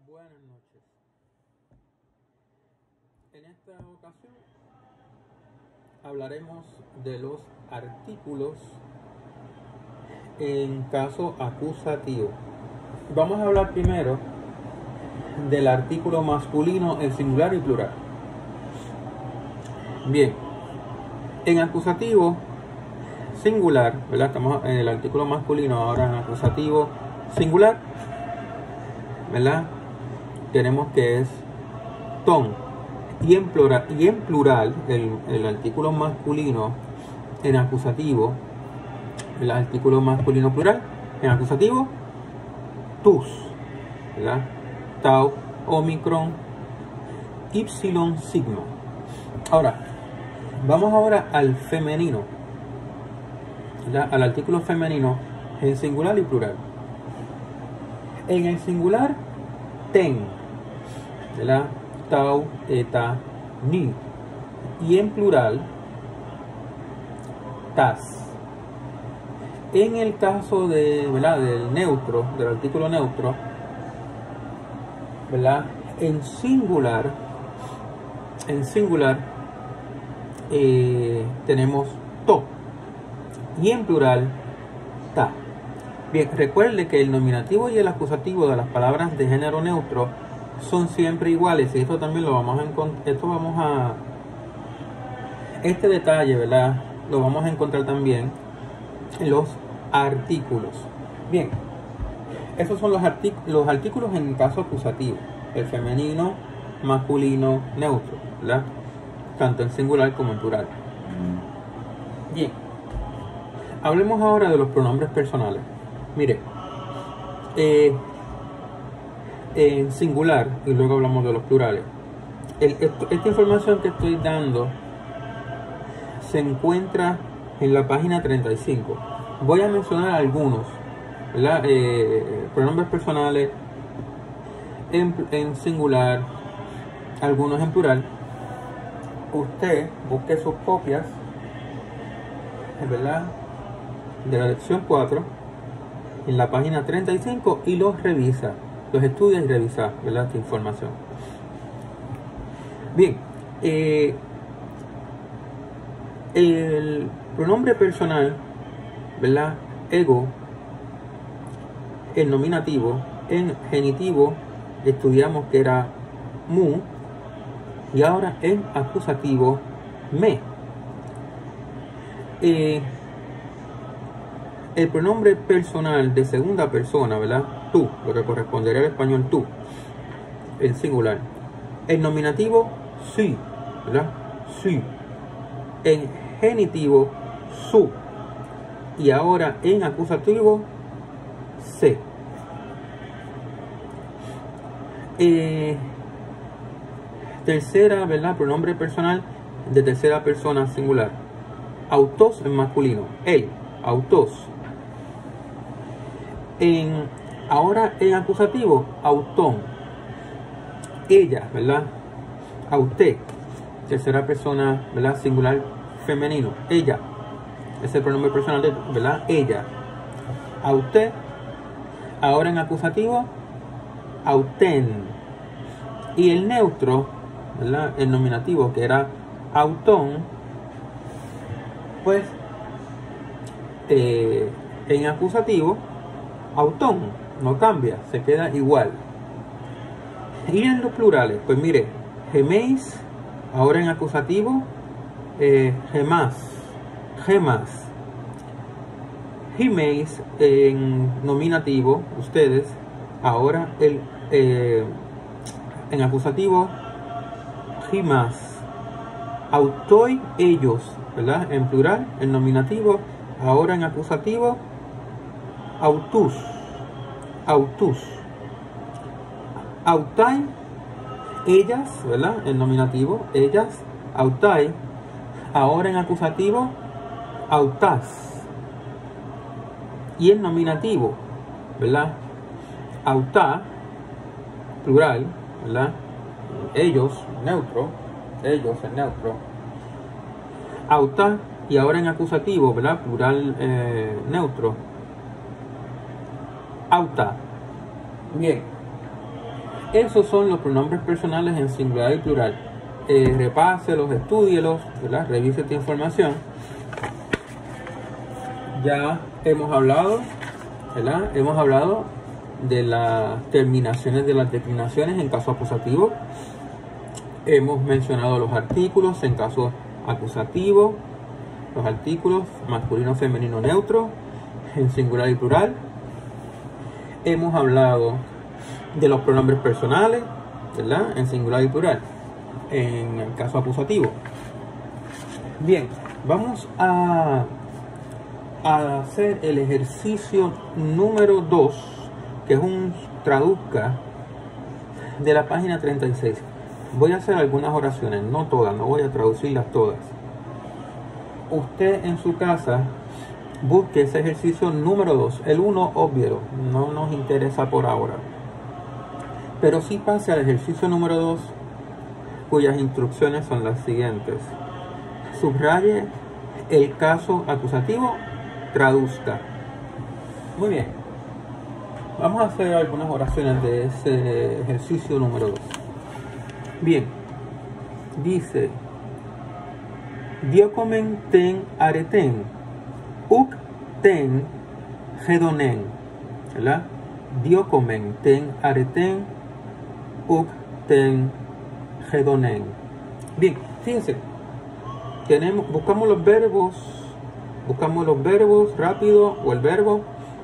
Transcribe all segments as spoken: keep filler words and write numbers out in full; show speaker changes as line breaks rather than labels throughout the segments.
Buenas noches. En esta ocasión hablaremos de los artículos en caso acusativo. Vamos a hablar primero del artículo masculino en singular y plural. Bien, en acusativo singular, ¿verdad? Estamos en el artículo masculino, ahora en acusativo singular, ¿verdad? Tenemos que es ton. Y en plural, y en plural el, el artículo masculino en acusativo, el artículo masculino plural en acusativo, tus, ¿verdad? Tau, omicron, ipsilon, sigma. Ahora, vamos ahora al femenino, ¿verdad? Al artículo femenino en singular y plural. En el singular, ten, ¿verdad? Tau, eta, ni. Y en plural, tas. En el caso de, ¿verdad? Del neutro, del artículo neutro, ¿verdad? En singular, en singular eh, tenemos to. Y en plural, ta. Bien, recuerde que el nominativo y el acusativo de las palabras de género neutro son siempre iguales, y esto también lo vamos a encontrar, esto vamos a, este detalle, ¿verdad? Lo vamos a encontrar también en los artículos. Bien, esos son los, artic los artículos en caso acusativo, el femenino, masculino, neutro, ¿verdad? Tanto en singular como en plural. Bien, hablemos ahora de los pronombres personales. Mire, eh, en singular, y luego hablamos de los plurales. El, esto, esta información que estoy dando se encuentra en la página treinta y cinco. Voy a mencionar algunos, ¿verdad? Eh, pronombres personales en, en singular, algunos en plural. Usted busque sus copias, ¿verdad?, de la lección cuatro en la página treinta y cinco y los revisa. Los estudia y revisa, ¿verdad?, esta información. Bien, eh, el pronombre personal, ¿verdad?, ego, el nominativo, en genitivo estudiamos que era mu, y ahora en acusativo me. Eh, el pronombre personal de segunda persona, ¿verdad?, tú, lo que correspondería al español tú, en singular. El nominativo, sí, ¿verdad? Sí. En genitivo, su. Y ahora en acusativo, se. Eh, tercera, ¿verdad?, pronombre personal de tercera persona singular. Autos en masculino, él, autos. En Ahora en acusativo, autón, ella, ¿verdad? A usted, tercera persona, ¿verdad?, singular femenino, ella, es el pronombre personal de, ¿verdad?, ella. A usted, ahora en acusativo, autén. Y el neutro, ¿verdad?, el nominativo que era autón, pues eh, en acusativo, autón. No cambia, se queda igual. Y en los plurales, pues mire, geméis, ahora en acusativo, eh, gemás, gemas. Giméis en nominativo, ustedes, ahora el, eh, en acusativo, gimas. Autoi, ellos, ¿verdad? En plural, en nominativo, ahora en acusativo, autus. Autus. Autai, ellas, ¿verdad?, en nominativo, ellas. Autai, ahora en acusativo, autas. Y en nominativo, ¿verdad?, autá, plural, ¿verdad?, ellos, neutro, ellos en neutro. Autá, y ahora en acusativo, ¿verdad?, plural eh, neutro, auta. Bien, Esos son los pronombres personales en singular y plural. Eh, repáselos, estúdielos, ¿verdad? Revise esta información. Ya hemos hablado, ¿verdad? Hemos hablado de las terminaciones de las declinaciones en caso acusativo. Hemos mencionado los artículos en caso acusativo, los artículos masculino, femenino, neutro, en singular y plural. Hemos hablado de los pronombres personales, ¿verdad? En singular y plural, en el caso acusativo. Bien, vamos a, a hacer el ejercicio número dos, que es un traduzca de la página treinta y seis. Voy a hacer algunas oraciones, no todas, no voy a traducirlas todas. Usted en su casa busque ese ejercicio número dos. El uno, obvio, no nos interesa por ahora. Pero sí pase al ejercicio número dos, cuyas instrucciones son las siguientes. Subraye el caso acusativo, traduzca. Muy bien. Vamos a hacer algunas oraciones de ese ejercicio número dos. Bien. Dice: Diocomen ten areten, uk ten hedonen. ¿Verdad? Diocomen ten areten, uk ten hedonen. Bien, fíjense, tenemos, buscamos los verbos, buscamos los verbos rápido o el verbo,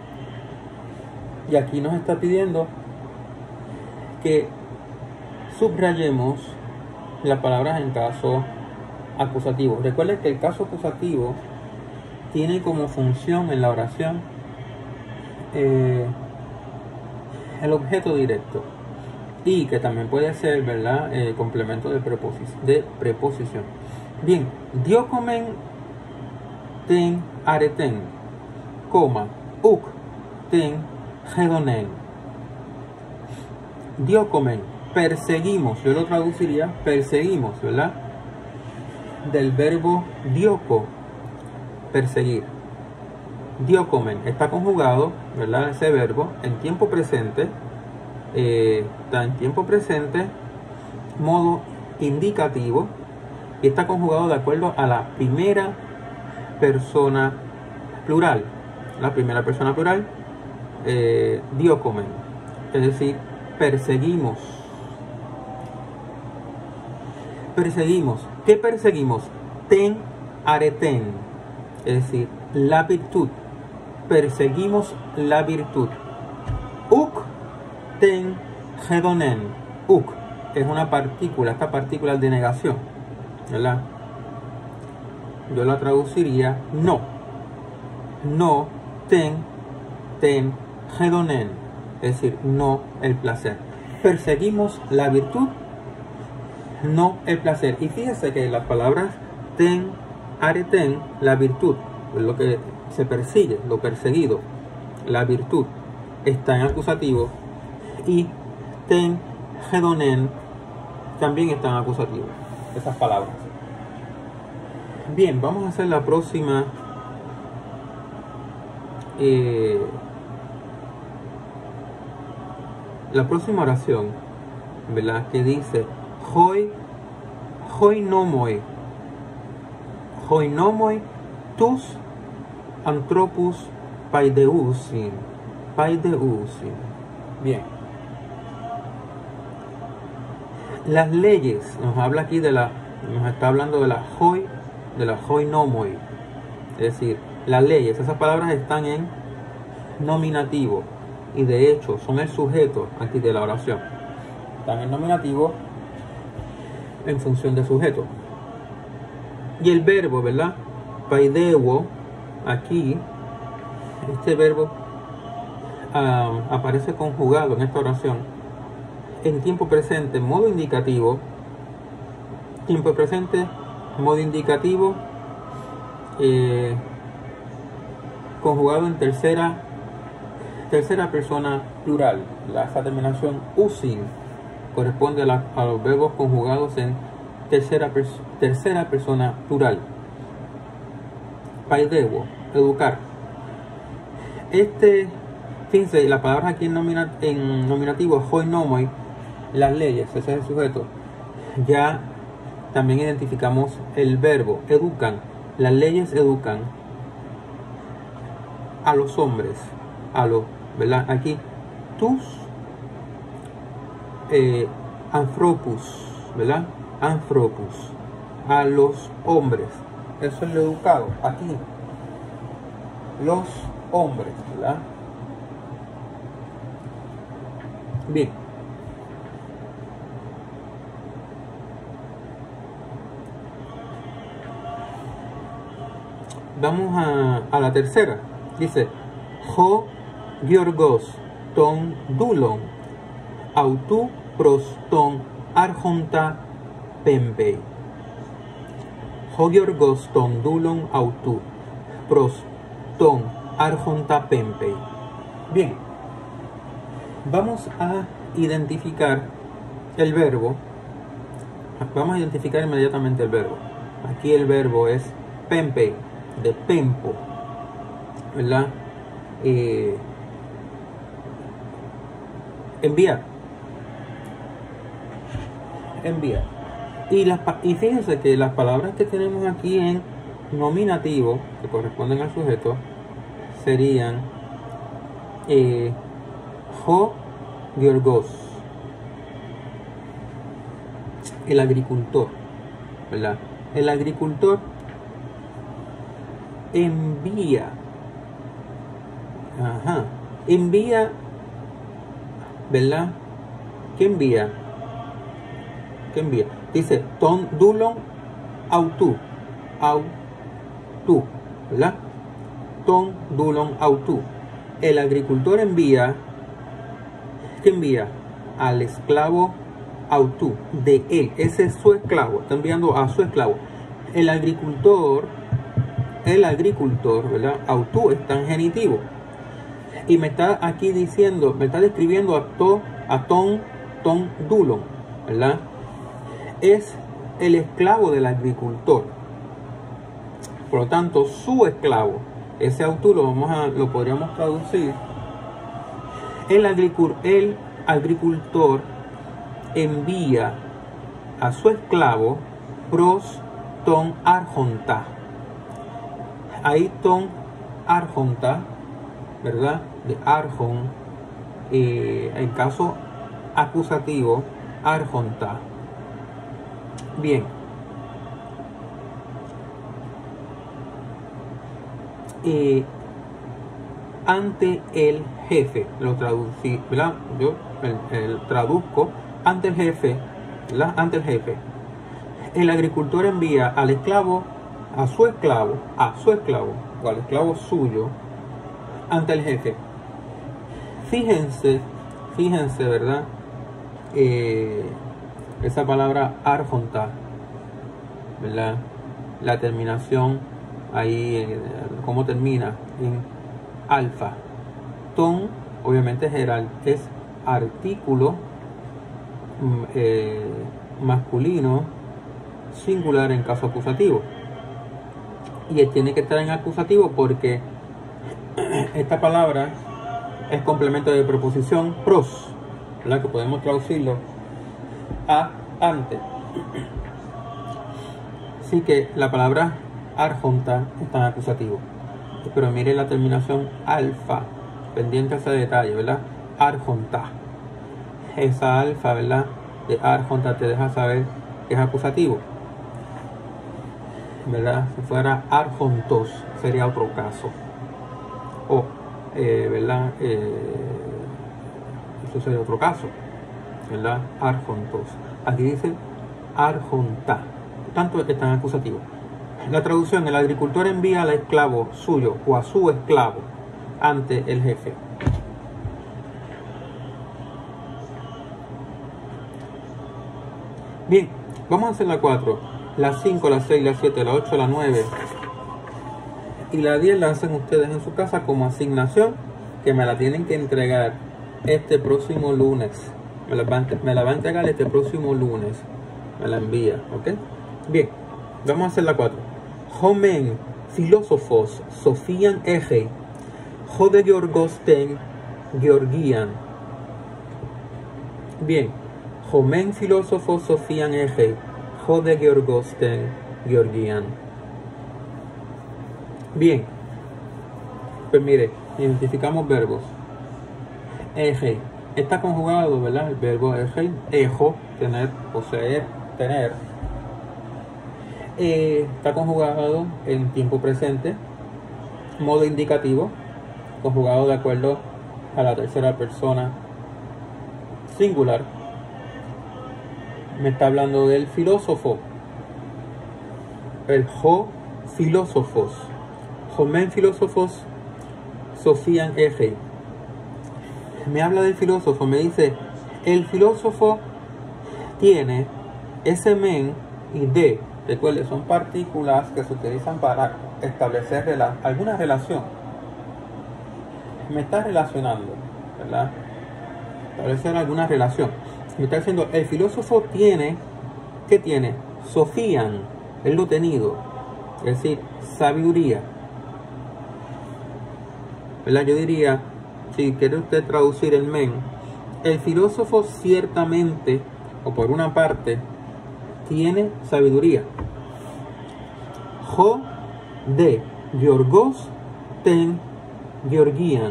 y aquí nos está pidiendo que subrayemos las palabras en caso acusativo. Recuerden que el caso acusativo tiene como función en la oración eh, el objeto directo, y que también puede ser, ¿verdad?, eh, complemento de preposición, de preposición. Bien, diocomen ten areten, coma, uk ten hedonen. Diocomen, perseguimos, yo lo traduciría perseguimos, ¿verdad?, del verbo dioco, perseguir. Diocomen está conjugado, ¿verdad?, ese verbo en tiempo presente. Eh, está en tiempo presente, modo indicativo, y está conjugado de acuerdo a la primera persona plural. La primera persona plural, eh, diocomen, es decir, perseguimos. Perseguimos. ¿Qué perseguimos? Ten areten, es decir, la virtud. Perseguimos la virtud. Uk ten hedonen. Uk es una partícula, esta partícula de negación, ¿verdad? Yo la traduciría no. No ten, ten hedonen, es decir, no el placer. Perseguimos la virtud, no el placer. Y fíjese que las palabras ten, areten, la virtud, lo que se persigue, lo perseguido, la virtud, está en acusativo, y ten hedonen también está en acusativo, esas palabras. Bien, vamos a hacer la próxima eh, la próxima oración, ¿verdad?, que dice hoi hoi nomoi hoi nomoi tus anthropus paideusin paideusin. Bien, las leyes, nos habla aquí de la, nos está hablando de la hoi, de la hoi nomoi, es decir, las leyes. Esas palabras están en nominativo y de hecho son el sujeto aquí de la oración. Están en nominativo en función de sujeto. Y el verbo, ¿verdad?, paideuo, aquí, este verbo um, aparece conjugado en esta oración en tiempo presente, modo indicativo. Tiempo presente, modo indicativo, eh, conjugado en tercera tercera persona plural. La, esa terminación usin corresponde a, la, a los verbos conjugados en tercera, pers tercera persona plural. Paideuo, educar. Este, fíjense, la palabra aquí en, nomina, en nominativo hoi nomoi las leyes, ese es el sujeto. Ya también identificamos el verbo, educan. Las leyes educan a los hombres, a los, ¿verdad? Aquí, tus eh, anthropus, ¿verdad? Anthropus, a los hombres. Eso es lo educado. Aquí, los hombres, ¿verdad? Bien. Vamos a, a la tercera. Dice, ho Giorgos ton dulon autu pros ton arjonta pempei. Ho Giorgos ton dulon autu pros ton arjonta pempei. Bien, vamos a identificar el verbo. Vamos a identificar inmediatamente el verbo. Aquí el verbo es pempei, de Pempo, ¿verdad? Eh, enviar. Enviar. Y, las, y fíjense que las palabras que tenemos aquí en nominativo, que corresponden al sujeto, serían eh, ho Giorgos, el agricultor, ¿verdad? El agricultor envía, ajá, envía, ¿verdad? ¿Qué envía? ¿Qué envía? Dice, ton dulon autu, autu, ¿verdad? Ton dulon autu. El agricultor envía, ¿qué envía? Al esclavo autu, de él, ese es su esclavo, está enviando a su esclavo. El agricultor El agricultor, ¿verdad? Autu está en genitivo. Y me está aquí diciendo, me está describiendo a, to, a ton, ton dulon, ¿verdad? Es el esclavo del agricultor. Por lo tanto, su esclavo, ese autu lo, vamos a, lo podríamos traducir. El, agricul, el agricultor envía a su esclavo pros ton arjonta. Ahí ton arjonta, ¿verdad? De arjon, eh, en caso acusativo, arjonta. Bien. Eh, ante el jefe, lo traducí, ¿verdad? Yo el, el traduzco ante el jefe, ¿verdad? Ante el jefe. El agricultor envía al esclavo, a su esclavo, a su esclavo, o al esclavo suyo, ante el jefe. Fíjense, fíjense, ¿verdad? Eh, esa palabra arjonta, ¿verdad? La terminación ahí, eh, cómo termina en alfa. Ton, obviamente es artículo eh, masculino singular en caso acusativo. Y él tiene que estar en acusativo porque esta palabra es complemento de preposición pros, ¿verdad? Que podemos traducirlo a ante. Así que la palabra arjonta está en acusativo. Pero mire la terminación alfa, pendiente a ese detalle, ¿verdad? Arjonta. Esa alfa, ¿verdad? De arjonta te deja saber que es acusativo, ¿verdad? Si fuera arjontos sería otro caso. O, eh, ¿verdad? Eh, eso sería otro caso, ¿verdad? Arjontos. Aquí dice arjonta. Por tanto, están acusativos. La traducción: el agricultor envía al esclavo suyo o a su esclavo ante el jefe. Bien, vamos a hacer la cuatro. La cinco, la seis, la siete, la ocho, la nueve y la diez la hacen ustedes en su casa como asignación, que me la tienen que entregar este próximo lunes. Me la va a, me la va a entregar este próximo lunes. Me la envía, ¿ok? Bien, vamos a hacer la cuatro. Homen filósofos Sofian Eje, Jode Georgosten Georgian. Bien, Jomen filósofos Sofian Eje, Jode Georgosten Georgian. Bien, pues mire, identificamos verbos. Eje, está conjugado, ¿verdad? El verbo eje, ejo, tener, poseer, tener. Eh, está conjugado en tiempo presente, modo indicativo, conjugado de acuerdo a la tercera persona singular. Me está hablando del filósofo, el jo filósofos, jomen filósofos Sofian Eje. Me habla del filósofo, me dice, el filósofo tiene ese men y de. Recuerde, son partículas que se utilizan para establecer rela alguna relación. Me está relacionando, ¿verdad? Establecer alguna relación. Me está diciendo, el filósofo tiene, ¿qué tiene? Sofian, él lo tenido, es decir, sabiduría. ¿Verdad? Yo diría, si quiere usted traducir el men, el filósofo ciertamente, o por una parte, tiene sabiduría. Jo de Georgos ten Georgian.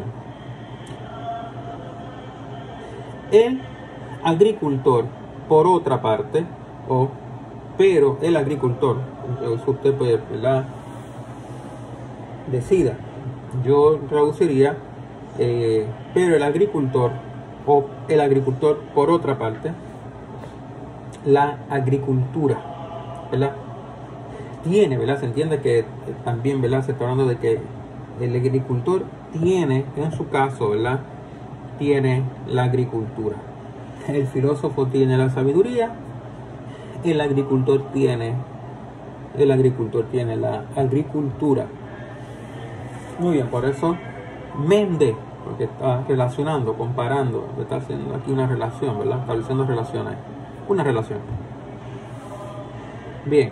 El agricultor, por otra parte, o pero el agricultor, usted puede, ¿verdad? Decida. Yo traduciría, eh, pero el agricultor, o el agricultor, por otra parte, la agricultura, ¿verdad? Tiene, ¿verdad? Se entiende que también, ¿verdad? Se está hablando de que el agricultor tiene, en su caso, ¿verdad? Tiene la agricultura. El filósofo tiene la sabiduría, el agricultor tiene, el agricultor tiene la agricultura. Muy bien, por eso mende, porque está relacionando, comparando, está haciendo aquí una relación, ¿verdad? Estableciendo relaciones. Una relación. Bien.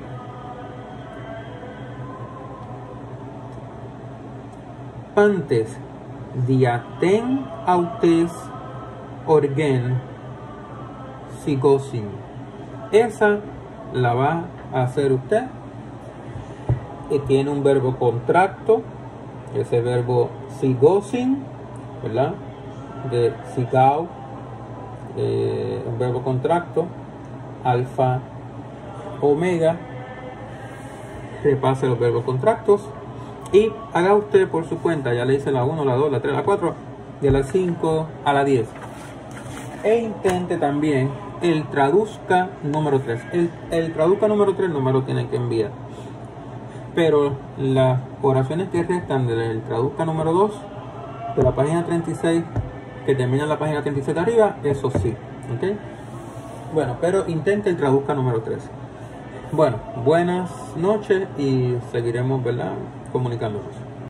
Pantes diaten autes orgen sigosin. Esa la va a hacer usted. Y tiene un verbo contracto. Ese verbo sigosin, ¿verdad? De sigao. Eh, un verbo contracto. Alfa, omega. Repase los verbos contractos y haga usted por su cuenta. Ya le hice la uno, la dos, la tres, la cuatro, de la cinco a la diez. E intente también el traduzca número tres. El, el traduzca número tres no me lo tienen que enviar. Pero las oraciones que restan del traduzca número dos, de la página treinta y seis, que termina en la página treinta y siete arriba, eso sí. ¿Ok? Bueno, pero intente el traduzca número tres. Bueno, buenas noches y seguiremos, ¿verdad?, comunicándonos.